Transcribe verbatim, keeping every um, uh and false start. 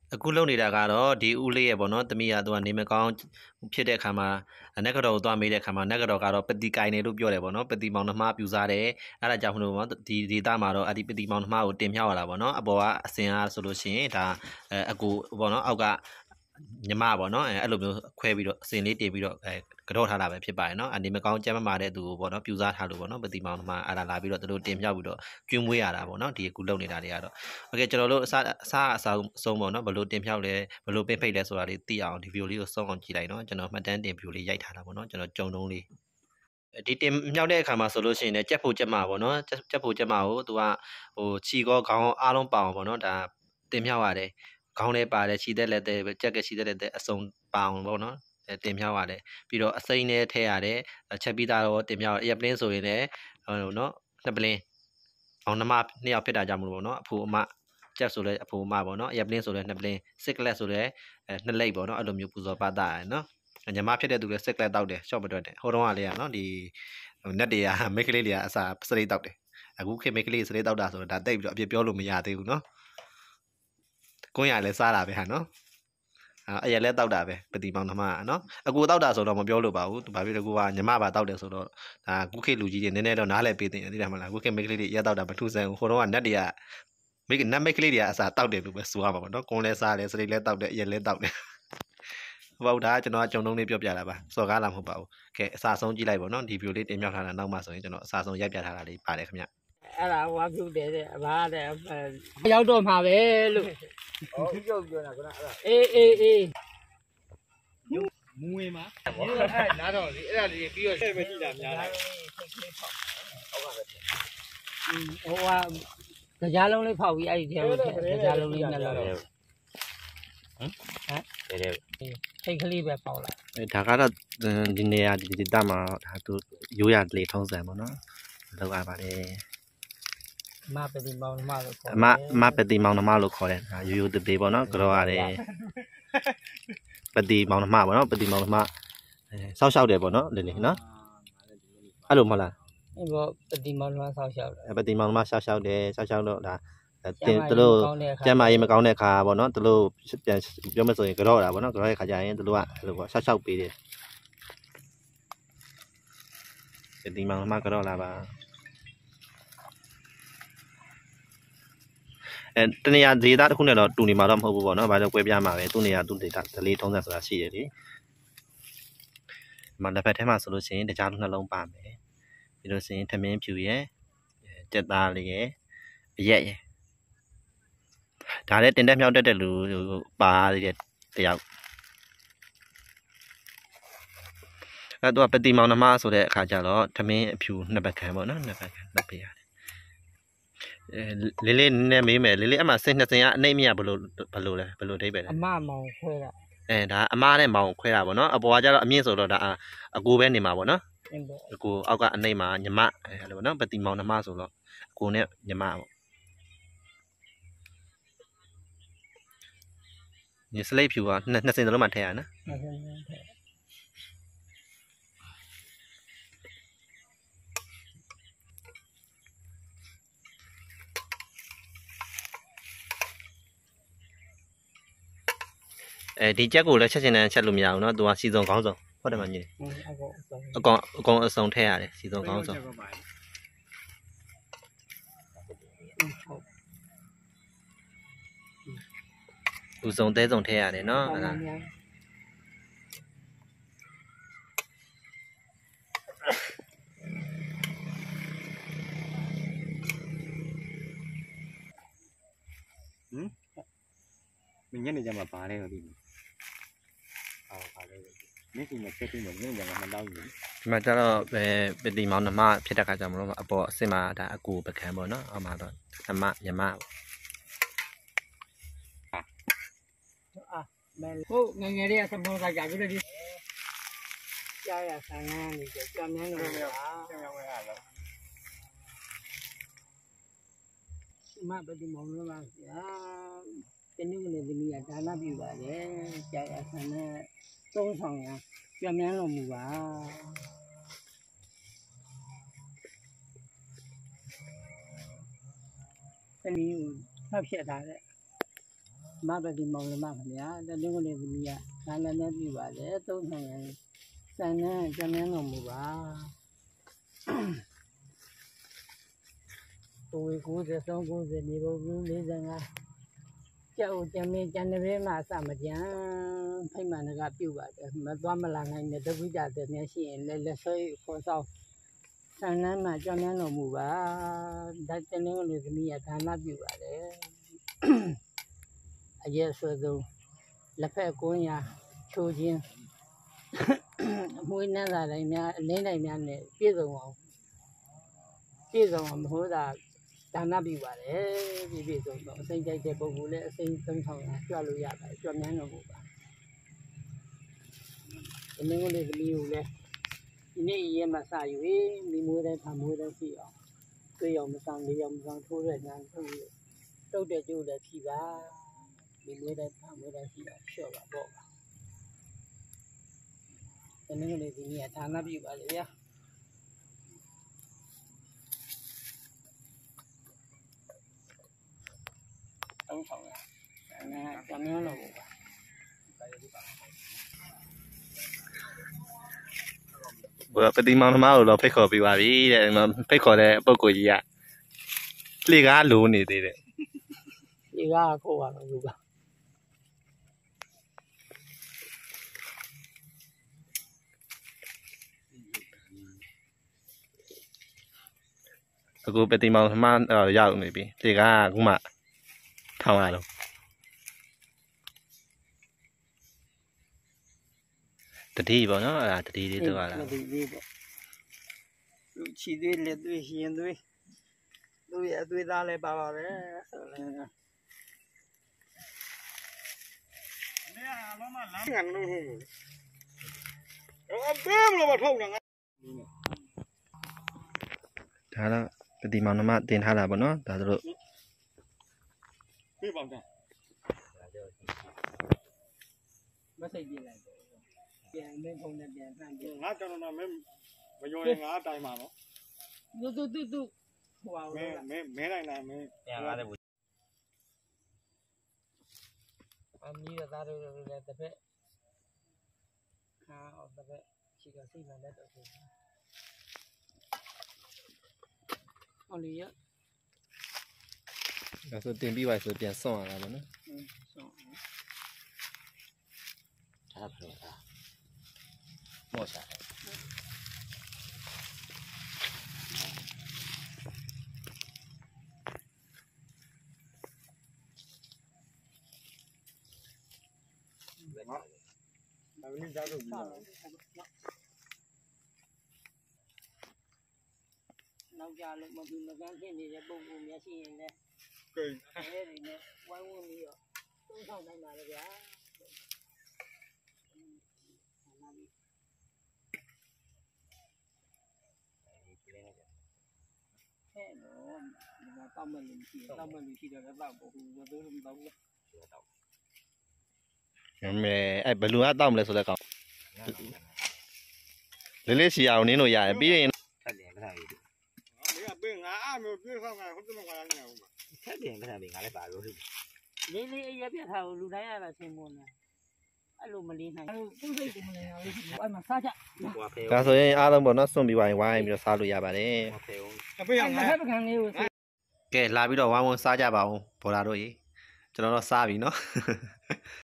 အခုလုံနေတာကတော့ဒီဦးလေးရဲ့ပေါ့နော်တမီးကသူကနေမကောင်းဖြစ်တဲ့အခါမှာနက်ကတော့ကိုသွားမေးတဲ့အခါမှာနက်ကတော့ကတော့ပတိကိုင်တယ်လို့ပြောတယ်ပေါ့နော်ပတိမောင်နှမပြူစားတယ်အဲ့ဒါကြောင့်မလို့ပေါ့ဒီဒေတာမှာတော့အဲ့ဒီပတိမောင်နှမကိုတင်မြှောက်ရတာပေါ့နော်အပေါ်ကအစင်အားဆိုလို့ရှိရင်ဒါအကူပေါ့နော်အောက်ကညီမပေါ့နော်အဲ့လိုမျိုးခွဲပြီးတော့အစင်လေးတင်ပြီးတော့အဲကတော့ထားတာပဲဖြစ်ပါတယ်နော်အနေမကောင်းကြမ်းမမာတဲ့သူကိုပေါ့နော်ပြူစားထားလို့ပေါ့နော်ပတိမောင်နှမအဲ့ဒါလာပြီးတော့သူတို့တင်မြှောက်ပြီးတော့ကျွေးမွေးရတာပေါ့နော်ဒီအခုလုံနေတာတွေကတော့โอเคကျွန်တော်တို့အစားအစားအစားဆုံးပေါ့နော်ဘလို့တင်ဖြောက်လဲဘလို့ပင်းဖိတ်လဲဆိုတာလေးသိအောင်ဒီဗီဒီယိုလေးကိုစောင့်အောင်ကြည့်လိုက်နော်ကျွန်တော်မှတ်တမ်းတင်ဗီဒီယိုလေးရိုက်ထားတာပေါ့နော်ကျွန်တော်ကြုံတုံးလေးဒီတင်မြောက်တဲ့အခါမှာဆိုလို့ရှိရင်လည်းကြက်ဖို့ကြက်မှာပေါ့နော်ကြက်ဖို့ကြက်မှာကိုသူကဟိုခြီကောခေါင်းအားလုံးပါအောင်ပေါ့နော်ဒါတင်မြောက်ရတယ်ခေါင်းလေးပါတယ်ခြီသက်လက်သက်ကြက်ကခြီသက်လက်သက်အစုံပါအောင်ပေါ့နော်တင်မြောက်ရတယ်ပြီးတော့အစိမ့်နဲ့ထည့်ရတယ်ချက်ပြီးသားတော့တင်မြောက်ရပလင်းဆိုရင်လည်းဟိုနော်နှစ်ပလင်းအောင်နှမနှစ်ယောက်ဖြစ်တာကြောင့်မလို့ပေါ့နော်အဖိုးအမကျက်ဆိုလဲအဖိုးအမပေါ့နော်ရပလင်းဆိုလဲနှစ်ပလင်းစစ်ကလက်ဆိုလဲနှစ်လိပ်ပေါ့နော်အဲ့လိုမျိုးပူဇော်ပါတာရယ်နော်ညီမဖြစ်တဲ့သူလဲစစ်ကလက်တောက်တယ်ရှော့မတွက်တယ်ဟိုတုန်းကလေးကနော်ဒီနက်တွေကမိတ်ကလေးတွေကအစာစရိတ်တောက်တယ်အခုခေတ်မိတ်ကလေးစရိတ်တောက်တာဆိုတော့ဒါတိတ်ပြီးတော့အပြစ်ပြောလို့မရသေးဘူးနော်ကိုင်းရလဲစားတာပဲဟာနော်အဲ့ရလဲတောက်တာပဲပတိပေါင်းသမားနော်အကူတောက်တာဆိုတော့မပြောလို့ပါဘူးဘာဖြစ်လို့ကူကညီမပါတောက်တယ်ဆိုတော့ဒါကုခေလူကြီးတွေနည်းနည်းတော့နားလဲပေးတင်သိတယ်မလားကုခေမိတ်ကလေးတွေရတောက်တာမထူးဆန်းဘူးဟိုတုန်းကနက်တွေကမိတ်နက်မိတ်ကလေးတွေကအစာတောက်တယ်လို့ပဲဆိုရမှာပေါ့နော်ကွန်လဲစားတယ်စရိတ်လဲတောက်တယ်ရလဲတောက်တယ်ဟုတ်ဒါကျွန်တော်ကကြုံတုံးလေးပြောပြတာပါစော်ကားလာမဟုတ်ပါဘူးကဲအစာဆုံးကြည့်လိုက်ပေါ့နော်ဒီဗီဒီယိုလေးတင်ပြထားတာနောက်မှဆိုရင်ကျွန်တော်အစာဆုံးရိုက်ပြထားတာလေးပါတယ်ခင်ဗျအဲ့ဒါဟွာပြုတ်တယ်တဲ့အဘာတဲ့ရောက်တော့မှာပဲလို့ဟောပြုတ်ပြောတာကအဲ့ဒါအေးအေးအေးမူဝင်မှာအဲ့နားတော့လေအဲ့ဒါလေးပြီးတော့ပဲကြည့်တာများတယ်ဟုတ်ပါပဲဟိုကကြားလုံးလေးဖောက်ပြီးအဲ့ဒီထဲမှာကြားလုံးလေးနဲ့လောက်ဟမ်ဟမ်တယ်တယ်စိတ်ကလေးပဲပေါက်လာဒါကတော့ဒီနေရာဒီတက်မှာဒါသူရိုးရလေထုံးစံပေါ့နော်လောက်ရပါတယ်မပတိမောင်နှမလို့ခေါ်အမမပတိမောင်နှမလို့ခေါ်တယ်ဒါရိုးရိုးတပေပေါ့နော်ကြောရတယ်ပတိမောင်နှမပေါ့နော်ပတိမောင်နှမအဲစောက်ရှောက်တယ်ပေါ့နော်လေလေနော်အဲ့လိုမဟုတ်လားအဲ့ဘောပတိမောင်နှမစောက်ရှောက်တယ်ပတိမောင်နှမစောက်ရှောက်တယ်စောက်ရှောက်တော့ဒါတင်သူတို့ကျမ်းမာရေးမကောင်းတဲ့ခါပေါ့နော်သူတို့ပြန်ပြောမဆိုရင်ကြောတာပေါ့နော်ကြောတဲ့ခါကျရင်သူတို့ကအဲ့လိုပေါ့စောက်ရှောက်ပေးတယ်ပတိမောင်နှမကြောလာပါအဲတနေရာဒေတာတစ်ခုနဲ့တော့တူနေမှာတော့မဟုတ်ဘူးပေါ့နော်ဘာလို့ကွဲပြားမှာပဲသူ့နေရာသူ့ဒေတာဒလေးထုံးစံဆိုတာရှိတယ်လေဒီမှာလက်ဖက်ထဲမှာဆိုလို့ရှိရင်တခြားနှလုံးပါမယ်ပြီးလို့ရှိရင်ထမင်းဖြူရဲ့ကြက်သားလေးရဲ့အရက်ရဲ့ဒါလည်းတင်တက်မြောက်တက်တဲ့လူပါတဲ့တယောက်အဲ့တော့ပတိမောင်နှမဆိုတဲ့အခါကျတော့ထမင်းအဖြူနှစ်ပတ်ခံပေါ့နော်နှစ်ပတ်ခံလုပ်ပေးရတယ်လေးလေးနဲ့မေးမယ်လေးလေးအမှစိတ်နှစ်စင်ကအနှိမ့်မြဘလို့ဘလို့လဲဘလို့အဓိပ္ပာယ်လဲအမမောင်ခွဲတာအဲဒါအမားနဲ့မောင်ခွဲတာပေါ့နော်အပေါ်ကကျတော့အမြင့်ဆိုတော့ဒါအကိုပဲနေမှာပေါ့နော်အကိုအောက်ကအနှိမ့်မှာညီမအဲလိုပေါ့နော်ပတိမောင်နှမဆိုတော့အကိုနဲ့ညီမပေါ့ဒီစလိပ်ဖြူကနှစ်နှစ်စင်စလုံးမှထည့်ရနော်အဲဒီချက်ကိုလည်းချက်ချင်တယ်ချက်လို့မရဘူးเนาะသူကစီစုံခေါင်းစုံဟုတ်တယ်မကြီးအကောင်အကောင်အစုံထည့်ရတယ်စီစုံခေါင်းစုံသူစုံတဲစုံထည့်ရတယ်เนาะအဲ့ဒါဟင်မင်းညနေကျမှပါလဲတော့ဒီအော်ပါလဲမင်းကမချက်ပြီးမင်းညနေကျမှမတော့ဘူးဒီမှာကျတော့ပဲပတိမောင်နှမဖြစ်တဲ့ခါကျမလို့အပေါ်အစ်စ်မှာဒါအကူပကံပေါ့เนาะအောက်မှာတော့နှမညမအာမဲဟုတ်ငငယ်လေးကသဘောကကြာပြီလေဒီကြာရဆန်းငန်းနေကြကြမ်းမ်းလို့ပါကျောင်းဝဲရတော့မပတိမောင်နှမဆရာတနည်းနဲ့ဒီနေ့ဒါနပြုပါတယ်ကြာရဆန်းနဲ့သုံးဆောင်ရကြမ်းမ်းလို့မူပါတနည်းကိုဖတ်ဖြတ်ထားတဲ့မပတိမောင်လည်းမခင်ဗျာတနင်္ဂနွေသမီးကဒါလည်းနဲ့ပြပါလေသုံးဆောင်ရစံနဲ့ကျမ်းမ်းတော်မူပါကိုယ်ကိုယ်စဆုံးကိုယ်စနေဘုံလေးစံကကြောက်ကြမ်းမင်းကျန်တဲ့ဘဲမှာအစမကြမ်းဖိမှန်ကပြုတ်ပါတယ်မသွားမလာနိုင်တဲ့တပိတာတဲ့များရှိရင်လည်းလက်ဆွဲခေါ်ဆောင်ဆန္ဒမှာကြောင်းတော်မူပါဒါတနည်းလို့သမီးကဒါနပြုပါတယ်အရက်ဆွဲဆုံးလက်ဖက်ကွန်းရာချိုးခြင်းအမွေးနှမ်းသာတိုင်းများအလင်းတိုင်းများနဲ့ပြည့်စုံအောင်ပြည့်စုံအောင်မဟုတ်တာဒါနပြုပါတယ်ပြည့်ပြည့်စုံတော့အစိမ့်ကြိုက်တဲ့ပုံကိုလည်းအစိမ့်သုံးဆောင်ရကြွလို့ရပါတယ်ကြွမြန်းတော်မူပါဒီနေ့ကလေးသမီးကိုလည်းဒီနေ့ရဲမဆယူမိမွေးတဲ့ဖာမွေးတဲ့ရှိအောင်တွေ့အောင်မဆောင်လေးအောင်မဆောင်ထိုးတဲ့ညာထုတ်လို့တုတ်တဲ့ကျိုးလည်းဖြီးပါမိမွေးတဲ့ဖာမွေးတဲ့ရှိအောင်လျှော့ပါပေါ့ပါဒီနေ့ကလေးဒီနေ့ဌာနပြုပါလေဗျာသုံးဆောင်ရအဲကျမ်းမ်းလို့ပါဘယ်ပတိမောင်နှမကိုတော့ဖိတ်ခေါ်ပြီးပါပြီတဲ့ဖိတ်ခေါ်တဲ့ပုံကိုကြီးကလေကားလိုနေသေးတယ်လေကားကိုပါလို့ကအခုပတိမောင်နှမရောက်နေပြီလေကားကခုမှထောင်းရတော့တတိပေါ့နော်အဲ့ဒါတတိလေးတော့လာတတိလေးပေါ့လူချီသေးလက်သွေးရှင်သွေးသူရဲ့အသွေးသားလည်းပါပါတယ်ဆိုလည်းနေရလုံးမလမ်းကန်လို့ဟုတ်အပေးမလို့မထုတ်တာငါဒါတော့ပတိမောင်နှမတင်ထားတာပေါ့နော်ဒါတို့ပြေးပါဦးမစိတ်ကြည့်လိုက်ပြန်မင်းဖုန်းနဲ့ပြန်ဆန်းကြည့်ငါကျွန်တော်မင်းမယုံရင်ငါတိုင်ပါနော်တူတူတူတူဟိုပါမင်းမင်းမဲနိုင်လားမင်းပြန်လာတယ်ဘူးအမီးရသားတို့လည်းတစ်ဖက်ခါအောင်တစ်ဖက်ချီကစိတ်မှန်တဲ့တော့ဟောလီရဒါဆိုတင်ပြီးပါဆိုပြန်ဆော့ရတာပေါ့နော်ဆော့ဒါဖလို့လားမော့စားဒါမင်းကြားလို့ပြီးနောက်ကြလို့မပြီးမကန်းဖြစ်နေတဲ့ပုံပုံများရှိရင်လည်းကဲအဲ့ဒီနဲ့ဝိုင်းဝန်းပြီးတော့သုံးဆောင်နိုင်ပါလေဗျာဟဲ့နော်ဒီမှာတောက်မဲ့လူရှိတယ်တောက်မဲ့လူရှိတယ်လည်းတောက်ဖို့ဟိုဘယ်လိုမတောက်လဲတောက်မဲအဲ့ဘလူကတောက်မလဲဆိုလဲကောင်းလေးလေးစီအောင်နင်းလို့ရတယ်ပြီးရင်ထက်တယ်ခဏလေးဒီကပေးငါအမျိုးပြေးဆောင်ငါဟုတ်တယ်မကွာနေအောင်ထက်တယ်ခဏလေးငါလည်းပါလို့လေးလေးအရက်ပြထားလို့လူတိုင်းရတာဆင်းမွန်းတယ်အဲ့လိုမလေးနိုင်ဘူးပုစိတ်ကမလဲအောင်အဲ့မှာစားကြဒါဆိုရင်အားလုံးပေါ့နော်စွန့်ပြီးဝိုင်းဝိုင်းပြီးတော့စားလို့ရပါတယ်အဖေကငါဟဲ့ပကံလေးကိုကဲလာပြီးတော့ဝိုင်းဝန်းစားကြပါဦးဘော်လာတို့ရေကျွန်တော်တော့စားပြီနော်